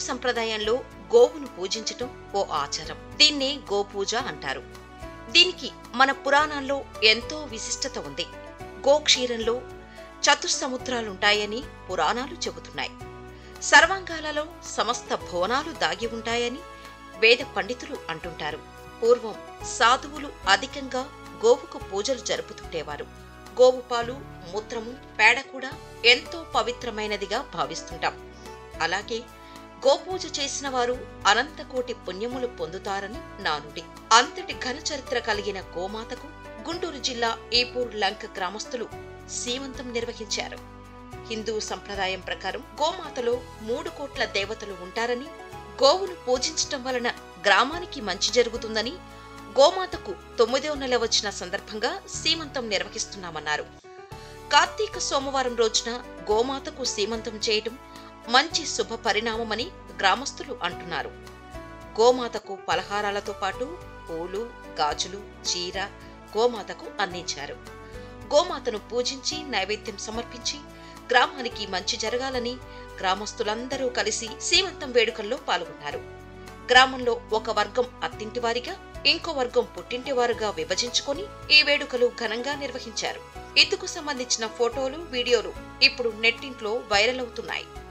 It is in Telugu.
సంప్రదాయంలో గోవును పూజించటం ఓ ఆచారం. దీన్నే గోపూజ అంటారు. దీనికి మన పురాణాల్లో ఎంతో విశిష్టత ఉంది. గోక్షీరంలో చతుస్సముద్రాలుంటాయని పురాణాలు చెబుతున్నాయి. సర్వాంగాలలో సమస్త భువనాలు దాగి ఉంటాయని వేద పండితులు అంటుంటారు. పూర్వం సాధువులు అధికంగా గోవుకు పూజలు జరుపుతుండేవారు. గోవు పాలు, మూత్రము, పేడ కూడా ఎంతో పవిత్రమైనదిగా భావిస్తుంటాం. అలాగే గోపూజ చేసిన వారు అనంతకోటి పుణ్యములు పొందుతారని నానుడి. అంతటి ఘన చరిత్ర కలిగిన గోమాతకు గుంటూరు జిల్లా ఈపూర్ లంక గ్రామస్తులు సీమంతం నిర్వహించారు. హిందూ సంప్రదాయం ప్రకారం గోమాతలో 3 కోట్ల దేవతలు ఉంటారని, గోవును పూజించటం వలన గ్రామానికి మంచి జరుగుతుందని, గోమాతకు 9వ నెల వచ్చిన సందర్భంగా సీమంతం నిర్వహిస్తున్నామన్నారు. కార్తీక సోమవారం రోజున గోమాతకు సీమంతం చేయటం మంచి శుభ పరిణామమని గ్రామస్తులు అంటున్నారు. గోమాతకు పలహారాలతో పాటు పూలు, గాజులు, చీర గోమాతకు అందించారు. గోమాతను పూజించి నైవేద్యం సమర్పించి గ్రామానికి మంచి జరగాలని గ్రామస్తులందరూ కలిసి సీమంతం వేడుకల్లో పాల్గొన్నారు. గ్రామంలో ఒక వర్గం అత్తింటివారిగా, ఇంకో వర్గం పుట్టింటివారుగా విభజించుకొని ఈ వేడుకలు ఘనంగా నిర్వహించారు. ఇందుకు సంబంధించిన ఫోటోలు, వీడియోలు ఇప్పుడు నెట్టింట్లో వైరల్ అవుతున్నాయి.